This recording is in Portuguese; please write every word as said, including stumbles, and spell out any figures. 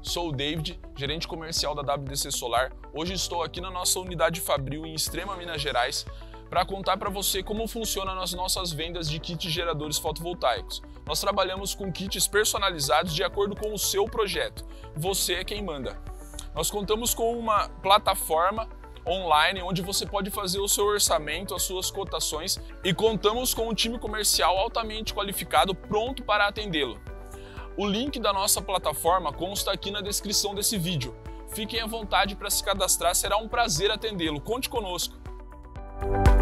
Sou o David, gerente comercial da W D C Solar. Hoje estou aqui na nossa unidade Fabril em Extrema, Minas Gerais, para contar para você como funcionam as nossas vendas de kits geradores fotovoltaicos. Nós trabalhamos com kits personalizados de acordo com o seu projeto. Você é quem manda. Nós contamos com uma plataforma online onde você pode fazer o seu orçamento, as suas cotações, e contamos com um time comercial altamente qualificado pronto para atendê-lo. O link da nossa plataforma consta aqui na descrição desse vídeo. Fiquem à vontade para se cadastrar, será um prazer atendê-lo. Conte conosco!